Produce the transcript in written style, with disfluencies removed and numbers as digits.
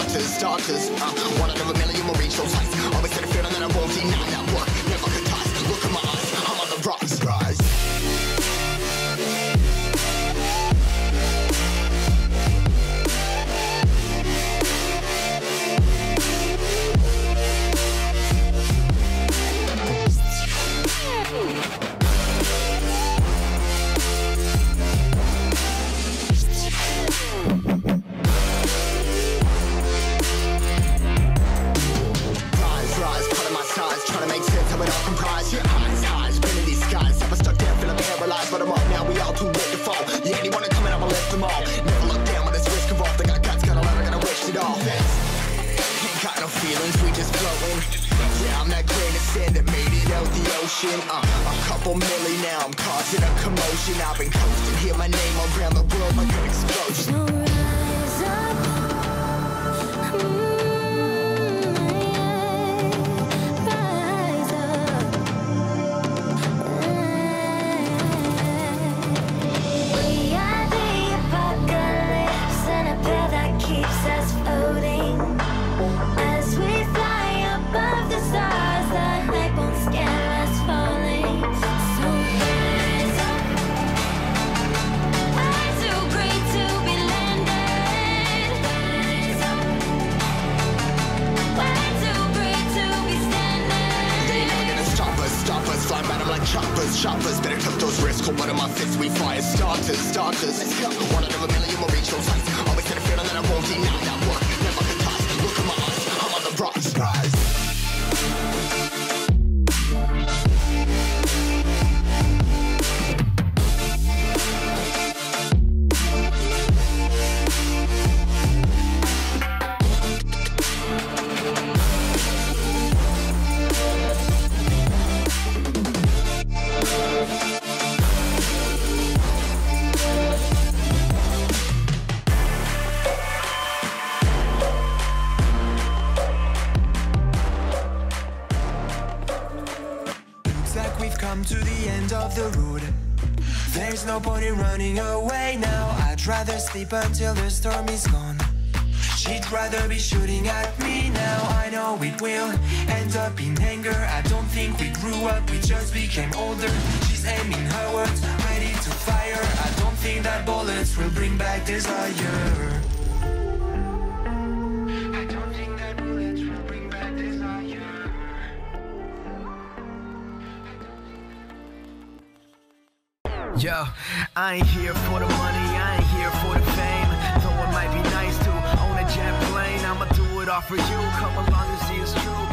starters. One out of a million will reach those heights. Always had a feeling that I won't deny that work. Never could ties. Look in my eyes, I'm on the rise. Trying to make sense of it all comprised. Yeah, highs, been in these skies. I was stuck there feeling paralyzed, but I'm up now, we all too late to fall. Yeah, anyone coming, I'ma lift them all. Never look down when there's risk involved. I got guts, got a lot, I gotta wish it all. Ain't got no feelings, we just floating. Yeah, I'm that grain of sand that made it out the ocean. A couple milli now, I'm causing a commotion. I've been coasting, hear my name around the world like an explosion. So rise up. Choppers, better took those risks. Cold blood in my fists, we fire starters. Let's go. One out of a million will reach those heights. Always had a feeling that I won't deny that work. Never could ties. Look in my eyes, I'm on the rise. Come to the end of the road. There's no point in running away now. I'd rather sleep until the storm is gone. She'd rather be shooting at me now. I know it will end up in anger. I don't think we grew up, we just became older. She's aiming her words, ready to fire. I don't think that bullets will bring back desire. Yo, I ain't here for the money, I ain't here for the fame. Though it might be nice to own a jet plane, I'ma do it all for you. Come along and see it's true.